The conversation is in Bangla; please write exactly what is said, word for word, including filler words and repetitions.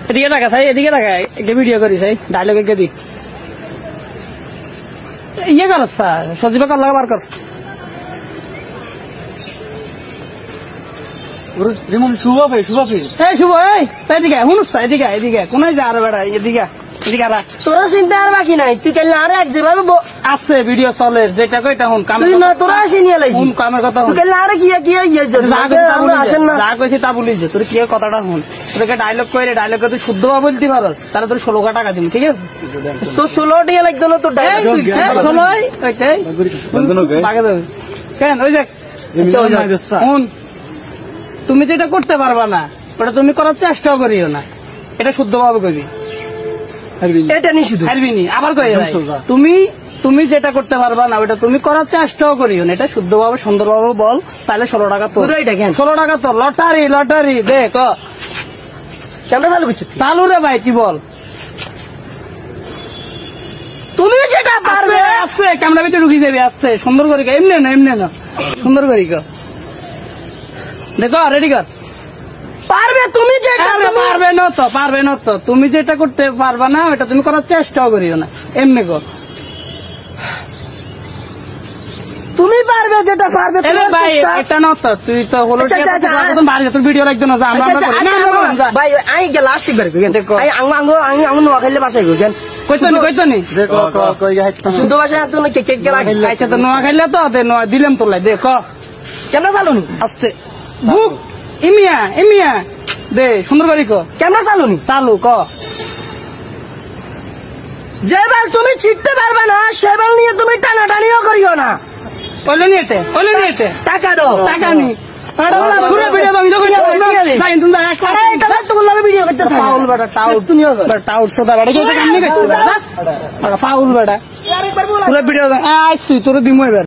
এদিকে টাকা চাই, এদিকে টাকা একটা ভিডিও করি চাই, ডায়লগ একে দি ইয়ে কর সজীবে কর লাগা বার কর শুভ ভাই শুভ ভাই এই শুভ এই এদিকে শুনুস এদিকে এদিকে কোন যা আর বেড়া এদিকে এদিকে আর তোরা চিন্তা আর বাকি নাই তুই কেন আর এক যেভাবে আছে ভিডিও চলে যেটা কইটা হুন কাম তুই না তোরা আসি নিয়ে লাইছিস হুন কামের কথা তুই কেন আর কি কি আমরা আসেন না যা কইছি তা বলিস তোর কি কথাটা হুন তোকে ডায়লগ কইরে ডায়লগ তুই শুদ্ধভাবে বলতে পারস তাহলে তোর ষোলো টাকা দিন ঠিক আছে তো ষোলো টাকা লাগতো না তোর ডায়লগ ষোলোই ওইটাই বাগে দেবে কেন ওই দেখ হুন তুমি যেটা করতে পারবা না ওটা তুমি করার চেষ্টাও করিও না এটা শুদ্ধভাবে কইবি এটা নি শুধু হারবিনি আবার কই তুমি তুমি যেটা করতে পারবা না ওটা তুমি করার চেষ্টাও করিও না এটা শুদ্ধভাবে সুন্দরভাবে বল তাহলে ষোলো টাকা তো ষোলো টাকা তো লটারি লটারি দেখ ক্যামেরা চালু করছিস চালু রে ভাই কি বল তুমি যেটা পারবে আসছে ক্যামেরা ভিতরে ঢুকি যাবে আসছে সুন্দর করে এমনি না এমনি না সুন্দর করে দেখো রেডি কর পারবে তুমি যেটা পারবে না তো পারবে না তো তুমি যেটা করতে পারবা না ওটা তুমি করার চেষ্টাও করিও না এমনি কর তুমি পারবে যেটা পারবে ভাই এটা না তো তুই তো হলো বাড়ি তোর ভিডিও লাগতো না ভাই আমি গে লাস্ট বার আই আঙ্গ আঙ্গ আমি আঙ্গ নোয়া খাইলে বাসায় গেছেন কইছনি কইছনি শুদ্ধ ভাষায় তো না কেক কেক লাগে আচ্ছা তো নোয়া খাইলে তো দে নোয়া দিলাম তোলাই দে ক কেমন চালুনি আস্তে বুক ইমিয়া ইমিয়া দে সুন্দর করে ক কেমন চালুনি চালু ক যেবার তুমি ছিটতে পারবে না সেবার নিয়ে তুমি টানাটানিও করিও না কইলো নি এতে কইলো নি এতে টাকা দাও টাকা নি পুরো ভিডিও দাও ইদো কইছো সাইন তুমি এক আরে এটা তোমার লাগে ভিডিও করতে ফাউল বেটা টাউট তুমিও টাউট সোদা বেটা কি কাম নি করছিস বেটা ফাউল বেটা আরেকবার বল পুরো ভিডিও দাও আইস তুই তোর দিমু এবার